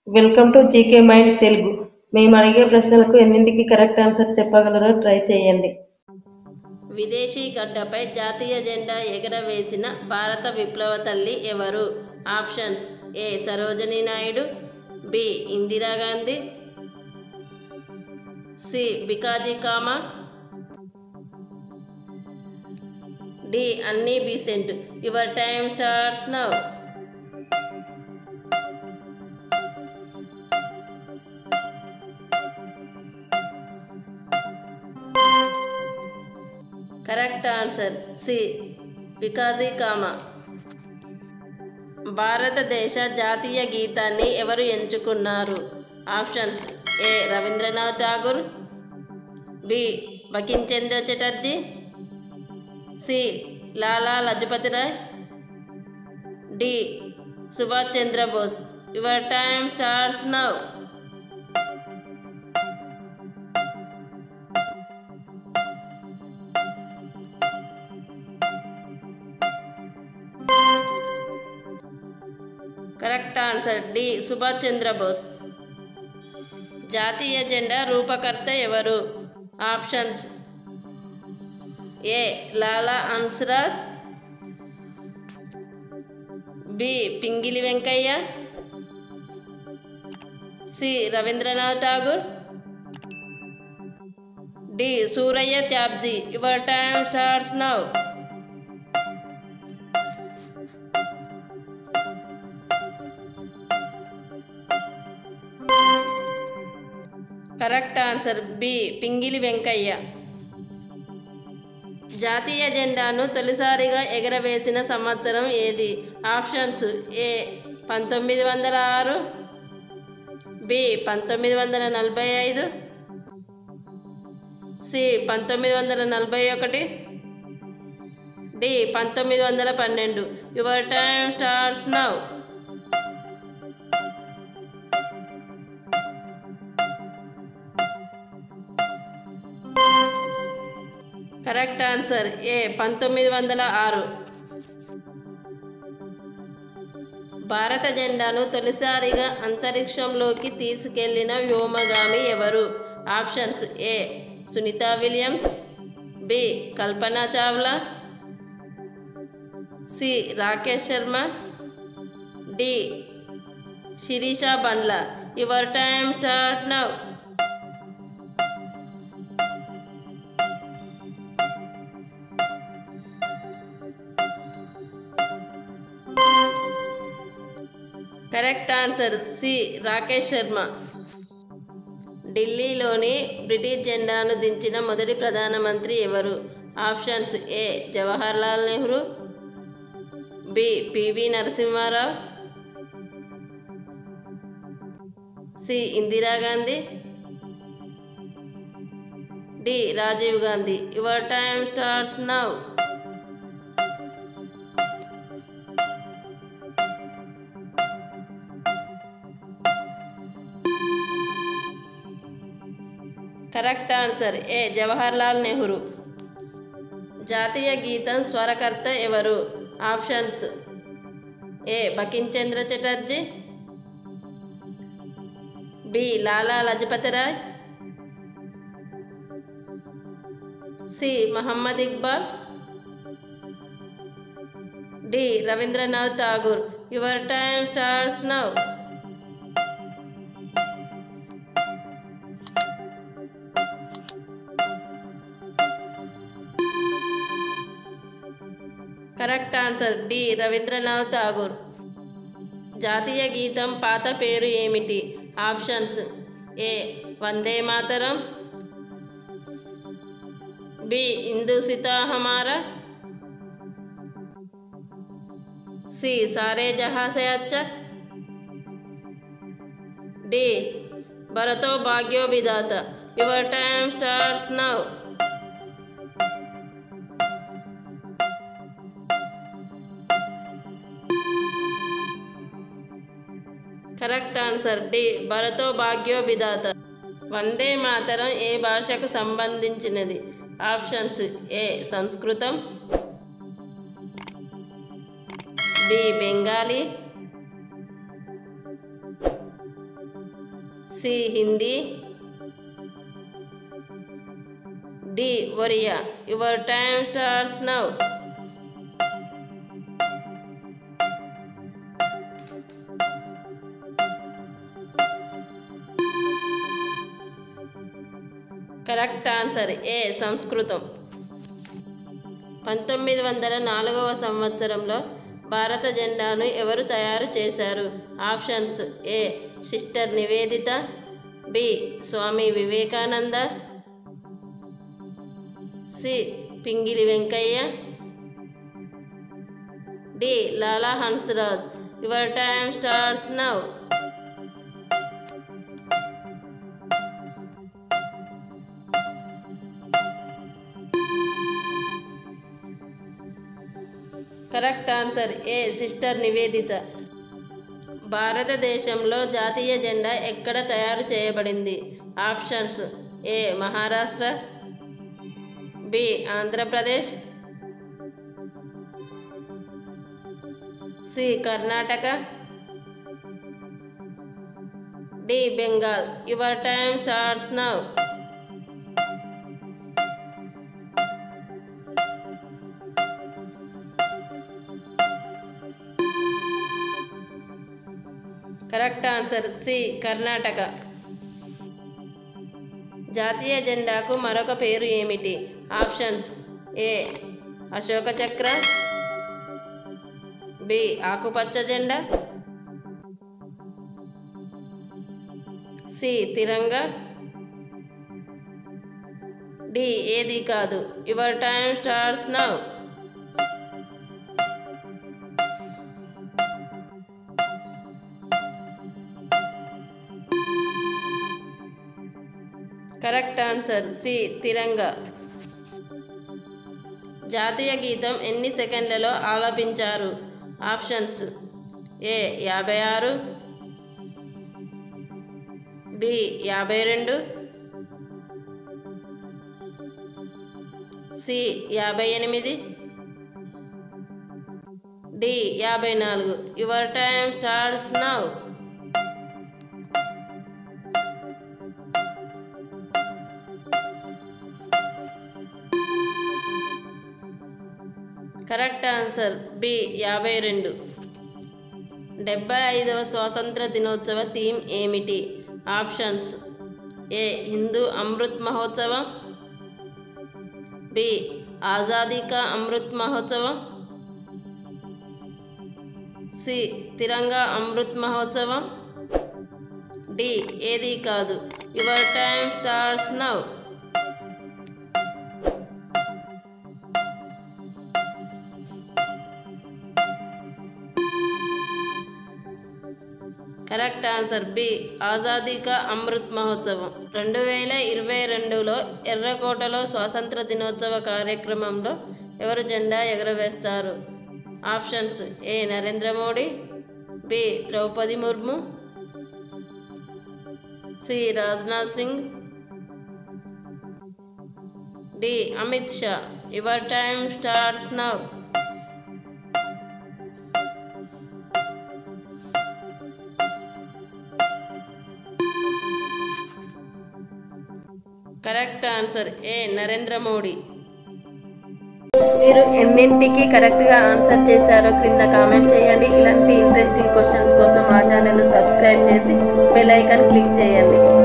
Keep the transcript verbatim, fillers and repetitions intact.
Welcome to GK mind Telugu. మేము అడిగే ప్రశ్నలకు ఎన్నింటికి కరెక్ట్ ఆన్సర్ చెప్పగలరో ట్రై చేయండి. విదేశీ గడ్డపై జాతీయ జెండా ఎగరవేసిన భారత విప్లవ తల్లి ఎవరు? Options: A Sarojini Naidu, B Indira Gandhi, C Bhikaiji Cama, D Annie Besant. Your time starts now. Correct answer C Bhikaiji Cama. భారతదేశ జాతీయ గీతాన్ని ఎవరు ఎంచుకున్నారు? Options: A Rabindranath Tagore, B Bankim Chandra Chatterjee, C Lala Lajpat Rai, D Subhash Chandra Bose. Your time starts now. Correct answer D Subhash Chandra Bose. జాతీయ జెండా రూపకర్త ఎవరు? Options: A Lala Hansraj, B Pingali Venkayya, C Rabindranath Tagore, D Surayya Tyabji. Your time starts now. Correct answer B Pingali Venkayya. జాతీయ జెండాను తొలిసారిగా ఎగరవేసిన సంవత్సరం ఏది? ఆప్షన్స్: ఏ పంతొమ్మిది వందల ఆరు, బి పంతొమ్మిది వందల నలభై ఐదు, సి పంతొమ్మిది వందల నలభై ఒకటి, డి పంతొమ్మిది వందల పన్నెండు. Your time starts now. Correct answer A పంతొమ్మిది వందల ఆరు. భారత జెండాను తొలిసారిగా అంతరిక్షంలోకి తీసుకెళ్లిన వ్యోమగామి ఎవరు? Options: A Sunita Williams, B Kalpana Chawla, C Rakesh Sharma, D Sirisha Bandla. Your time start now. Correct answer C Rakesh Sharma. ఢిల్లీలోని బ్రిటిష్ జెండాను దించిన మొదటి ప్రధానమంత్రి ఎవరు? Options: A Jawaharlal Nehru, B PV Narasimha Rao, C Indira Gandhi, D Rajiv Gandhi. Your time starts now. Correct answer A Jawaharlal Nehru. జాతీయ గీతం స్వరకర్త ఎవరు? Options: A Bankim Chandra Chatterjee, B Lala Lajpat Rai, C Mohammad Iqbal, D Rabindranath Tagore. Your time starts now. Correct answer D Rabindranath Tagore. జాతీయ గీతం పాత పేరు ఏమిటి? ఆప్షన్స్: ఏ వందే మాతరం, బి హిందూసితా హమారా, సి సారే జహాं से अच्छा, D Bharato Bhagyo Vidhata. Your time starts now. Correct answer D Bharato Bhagyo Vidhata. Vande Mataram ఏ భాషకు సంబంధించినది? ఆప్షన్స్: ఏ సంస్కృతం, B Bengali, C Hindi, D Oriya. Your time starts now. Correct answer A సంస్కృతం. పంతొమ్మిది వందల నాలుగవ సంవత్సరంలో భారత జెండాను ఎవరు తయారు చేశారు? Options A sister Nivedita, B Swami Vivekananda, C Pingali Venkayya, D Lala Hansraj. Your time starts now. Correct answer A sister Nivedita. భారతదేశంలో జాతీయ జెండా ఎక్కడ తయారు చేయబడింది? Options A Maharashtra, B Andhra Pradesh, C Karnataka, D Bengal. Your time starts now. Correct answer C Karnataka. జాతీయ జెండాకు మరొక పేరు ఏమిటి? ఆప్షన్స్ ఏ అశోక చక్ర, బి ఆకుపచ్చ జెండా, సి తిరంగా, డి ఏది కాదు. Your time starts now. Correct answer C Tiranga. జాతీయ గీతం ఎన్ని సెకండ్లలో ఆలపించారు? ఆప్షన్స్ ఏ యాభై ఆరు, బి యాభై రెండు, సి యాభై ఎనిమిది, డి యాభై నాలుగు. Your time starts now. Correct answer B యాభై రెండు. డెబ్బై ఐదవ స్వాతంత్ర దినోత్సవ థీమ్ ఏమిటి? ఆప్షన్స్ ఏ హిందూ అమృత్ మహోత్సవం, బి ఆజాదీ కా అమృత్ మహోత్సవం, సి తిరంగా అమృత్ మహోత్సవం, డి ఏది కాదు. Your time starts now. Correct answer B Azadi ka Amrit మహోత్సవం. రెండు వేల ఇరవై రెండులో ఎర్రకోటలో స్వాతంత్ర దినోత్సవ కార్యక్రమంలో ఎవరు జెండా ఎగరవేస్తారు? Options A Narendra Modi, B Draupadi Murmu, C Rajnath Singh, D Amit Shah. Your time starts now. Correct answer A Narendra Modi. మీరు ఎన్నింటికి కరెక్ట్గా ఆన్సర్ చేశారో క్రింద కామెంట్ చేయండి. ఇలాంటి ఇంట్రెస్టింగ్ క్వశ్చన్స్ కోసం మా ఛానల్ సబ్స్క్రైబ్ చేసి బెల్ ఐకాన్ క్లిక్ చేయండి.